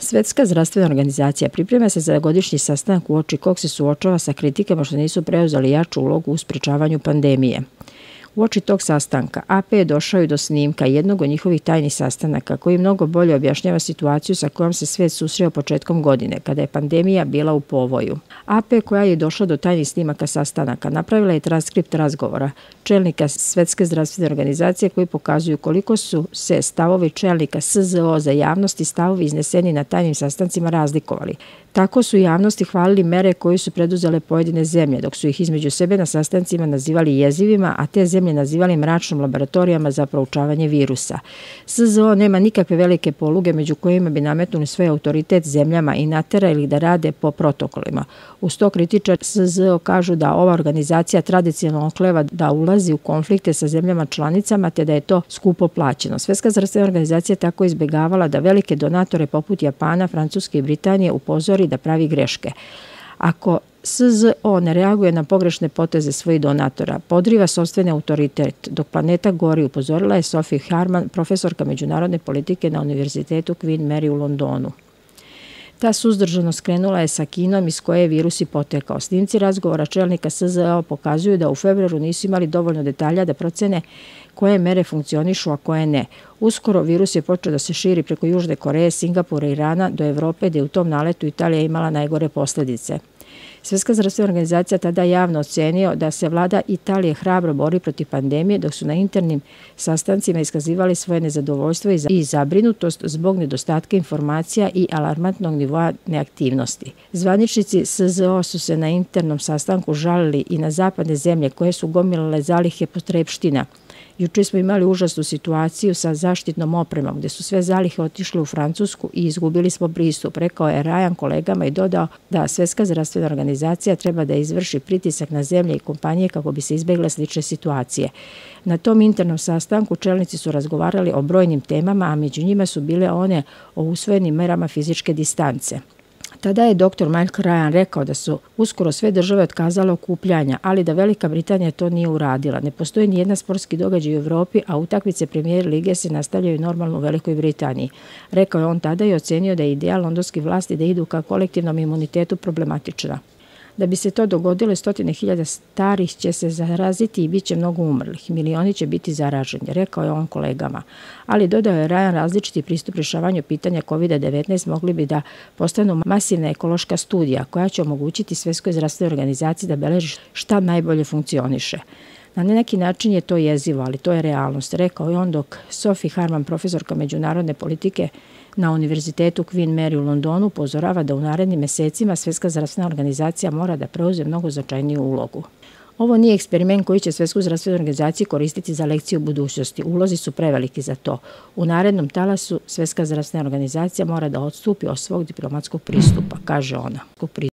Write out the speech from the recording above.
Svetska zdravstvena organizacija priprema se za godišnji sastanak uoči kog se suočava sa kritikama što nisu preuzeli jaču ulogu u sprečavanju pandemije. Uoči tog sastanka AP je došao i do snimka jednog od njihovih tajnih sastanaka koji mnogo bolje objašnjava situaciju sa kojom se svijet susreo početkom godine, kada je pandemija bila u povoju. AP, koja je došla do tajnih snimaka sastanaka, napravila je transkript razgovora čelnika Svetske zdravstvene organizacije koji pokazuju koliko su se stavovi čelnika SZO za javnost i stavovi izneseni na tajnim sastancima razlikovali. Tako su javnosti hvalili mere koje su preduzele pojedine zemlje, dok su ih između sebe na sastancima nazivali jezivima, a te zemlje nazivali mračnom laboratorijama za proučavanje virusa. SZO nema nikakve velike poluge među kojima bi nametnuli svoj autoritet zemljama i naterali da rade po protokolima. Uz to kritičari SZO kažu da ova organizacija tradicionalno okleva da ulazi u konflikte sa zemljama članicama te da je to skupo plaćeno. Svetska zdravstvena organizacija tako izbjegavala da velike donatore poput Japana, Francuske i Britanije upozori da pravi greške. Ako SZO ne reaguje na pogrešne poteze svojih donatora, podriva sopstveni autoritet, dok planeta gori, upozorila je Sophie Harman, profesorka međunarodne politike na Univerzitetu Queen Mary u Londonu. Ta suzdržanost krenula je sa Kinom iz koje je virus i potekao. Snimci razgovora čelnika SZO pokazuju da u februaru nisu imali dovoljno detalja da procene koje mere funkcionišu, a koje ne. Uskoro virus je počeo da se širi preko Južne Koreje, Singapura i Irana do Evrope, gde je u tom naletu Italija imala najgore posljedice. Svetska zdravstvena organizacija tada javno ocenio da se vlada Italije hrabro bori protiv pandemije, dok su na internim sastancima iskazivali svoje nezadovoljstvo i zabrinutost zbog nedostatka informacija i alarmantnog nivoa neaktivnosti. Zvaničnici SZO su se na internom sastanku žalili i na zapadne zemlje koje su gomilale zalihe potrepština. Juče smo imali užasnu situaciju sa zaštitnom opremom, gde su sve zalihe otišle u Francusku i izgubili smo pristup, rekao je Ryan kolegama i dodao da Svetska zdravstvena organizacija treba da izvrši pritisak na zemlje i kompanije kako bi se izbjegle slične situacije. Na tom internom sastanku čelnici su razgovarali o brojnim temama, a među njima su bile one o usvojenim merama fizičke distance. Tada je dr. Michael Ryan rekao da su uskoro sve države otkazale okupljanja, ali da Velika Britanija to nije uradila. Ne postoji ni jedna sportski događaj u Evropi, a utakmice Premier lige se nastavljaju normalno u Velikoj Britaniji. Rekao je on tada i ocenio da je ideja londonskih vlasti da idu ka kolektivnom imunitetu problematična. Da bi se to dogodilo, 100.000 starih će se zaraziti i bit će mnogo umrlih. Milioni će biti zaraženi, rekao je on kolegama. Ali dodao je Ryan, različiti pristup rješavanju pitanja COVID-19 mogli bi da postanu masivna ekološka studija koja će omogućiti Svetskoj zdravstvenoj organizaciji da beleži šta najbolje funkcioniše. Na neki način je to jezivo, ali to je realnost, rekao je on, dok Sophie Harman, profesorka međunarodne politike na Univerzitetu Queen Mary u Londonu, upozorava da u narednim mesecima Svetska zdravstvena organizacija mora da preuzme mnogo značajniju ulogu. Ovo nije eksperiment koji će Svetsku zdravstvenu organizaciju koristiti za lekciju budućnosti. Ulozi su preveliki za to. U narednom talasu Svetska zdravstvena organizacija mora da odstupi od svog diplomatskog pristupa, kaže ona.